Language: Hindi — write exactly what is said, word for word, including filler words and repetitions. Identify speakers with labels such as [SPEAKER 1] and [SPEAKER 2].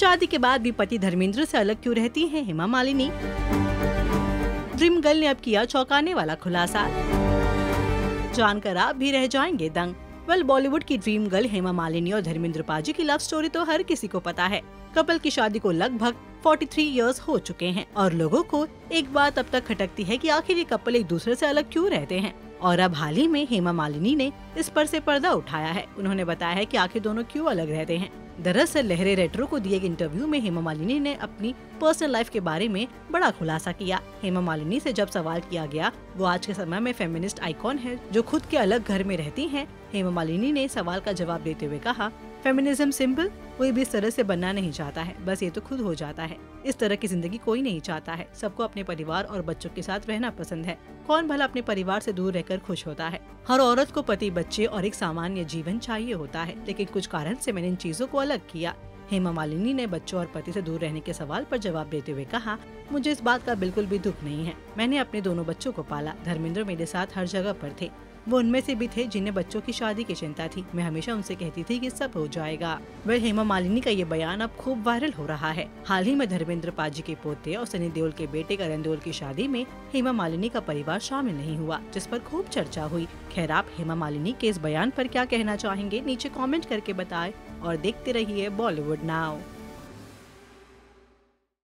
[SPEAKER 1] शादी के बाद भी पति धर्मेंद्र से अलग क्यों रहती हैं हेमा मालिनी? ड्रीम गर्ल ने अब किया चौंकाने वाला खुलासा, जानकर आप भी रह जाएंगे दंग। वेल, बॉलीवुड की ड्रीम गर्ल हेमा मालिनी और धर्मेंद्र पाजी की लव स्टोरी तो हर किसी को पता है। कपल की शादी को लगभग तैंतालीस इयर्स हो चुके हैं और लोगों को एक बात अब तक खटकती है कि आखिर ये कपल एक दूसरे से अलग क्यों रहते हैं। और अब हाल ही में हेमा मालिनी ने इस पर से पर्दा उठाया है। उन्होंने बताया है कि आखिर दोनों क्यों अलग रहते हैं। दरअसल लहरे रेट्रो को दिए एक इंटरव्यू में हेमा मालिनी ने अपनी पर्सनल लाइफ के बारे में बड़ा खुलासा किया। हेमा मालिनी से जब सवाल किया गया, वो आज के समय में फेमिनिस्ट आइकॉन है जो खुद के अलग घर में रहती हैं। हेमा मालिनी ने सवाल का जवाब देते हुए कहा, फेमिनिज्म सिंपल, कोई भी इस तरह से बनना नहीं चाहता है, बस ये तो खुद हो जाता है। इस तरह की जिंदगी कोई नहीं चाहता है। सबको अपने परिवार और बच्चों के साथ रहना पसंद है। कौन भला अपने परिवार से दूर रहकर खुश होता है? हर औरत को पति, बच्चे और एक सामान्य जीवन चाहिए होता है, लेकिन कुछ कारण से मैंने इन चीजों को अलग किया। हेमा मालिनी ने बच्चों और पति से दूर रहने के सवाल पर जवाब देते हुए कहा, मुझे इस बात का बिल्कुल भी दुख नहीं है। मैंने अपने दोनों बच्चों को पाला। धर्मेंद्र मेरे साथ हर जगह पर थे। वो उनमें से भी थे जिन्हें बच्चों की शादी की चिंता थी। मैं हमेशा उनसे कहती थी कि सब हो जाएगा। वह हेमा मालिनी का ये बयान अब खूब वायरल हो रहा है। हाल ही में धर्मेंद्र पाजी के पोते और सनी देओल के बेटे करण देओल की शादी में हेमा मालिनी का परिवार शामिल नहीं हुआ, जिस पर खूब चर्चा हुई। खैर, आप हेमा मालिनी के इस बयान पर क्या कहना चाहेंगे? नीचे कॉमेंट करके बताएं और देखते रहिए बॉलीवुड नाउ।